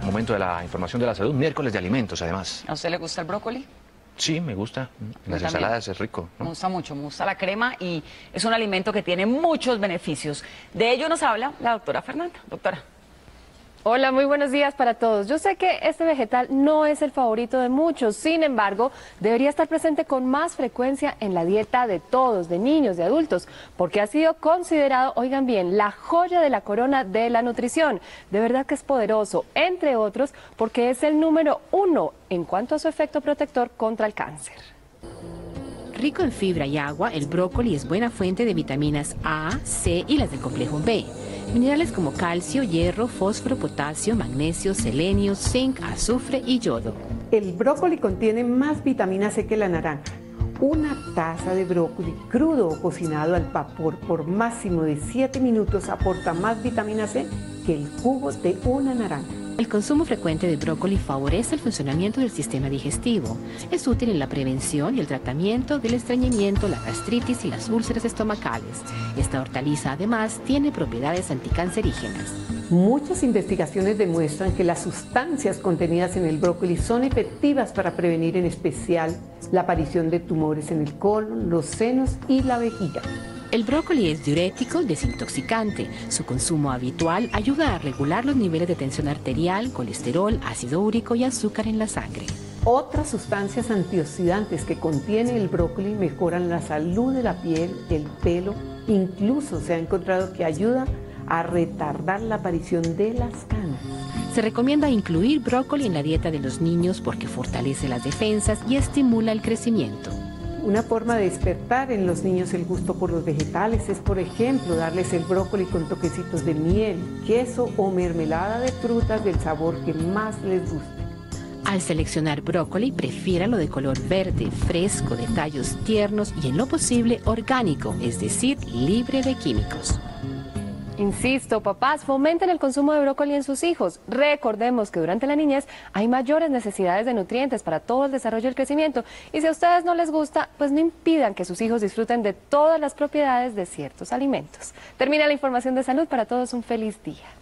momento de la información de la salud, miércoles de alimentos además. ¿A usted le gusta el brócoli? Sí, me gusta. En las ensaladas es rico, ¿no? Me gusta mucho, me gusta la crema y es un alimento que tiene muchos beneficios. De ello nos habla la doctora Fernanda. Doctora. Hola, muy buenos días para todos. Yo sé que este vegetal no es el favorito de muchos, sin embargo, debería estar presente con más frecuencia en la dieta de todos, de niños, de adultos, porque ha sido considerado, oigan bien, la joya de la corona de la nutrición. De verdad que es poderoso, entre otros, porque es el número 1 en cuanto a su efecto protector contra el cáncer. Rico en fibra y agua, el brócoli es buena fuente de vitaminas A, C y las del complejo B. Minerales como calcio, hierro, fósforo, potasio, magnesio, selenio, zinc, azufre y yodo. El brócoli contiene más vitamina C que la naranja. Una taza de brócoli crudo o cocinado al vapor por máximo de 7 minutos aporta más vitamina C que el jugo de una naranja. El consumo frecuente de brócoli favorece el funcionamiento del sistema digestivo. Es útil en la prevención y el tratamiento del estreñimiento, la gastritis y las úlceras estomacales. Esta hortaliza además tiene propiedades anticancerígenas. Muchas investigaciones demuestran que las sustancias contenidas en el brócoli son efectivas para prevenir en especial la aparición de tumores en el colon, los senos y la vejiga. El brócoli es diurético y desintoxicante. Su consumo habitual ayuda a regular los niveles de tensión arterial, colesterol, ácido úrico y azúcar en la sangre. Otras sustancias antioxidantes que contiene el brócoli mejoran la salud de la piel, el pelo, incluso se ha encontrado que ayuda a retardar la aparición de las canas. Se recomienda incluir brócoli en la dieta de los niños porque fortalece las defensas y estimula el crecimiento. Una forma de despertar en los niños el gusto por los vegetales es, por ejemplo, darles el brócoli con toquecitos de miel, queso o mermelada de frutas del sabor que más les guste. Al seleccionar brócoli, prefiéralo de color verde, fresco, de tallos tiernos y en lo posible orgánico, es decir, libre de químicos. Insisto, papás, fomenten el consumo de brócoli en sus hijos. Recordemos que durante la niñez hay mayores necesidades de nutrientes para todo el desarrollo y el crecimiento. Y si a ustedes no les gusta, pues no impidan que sus hijos disfruten de todas las propiedades de ciertos alimentos. Termina la información de salud. Para todos un feliz día.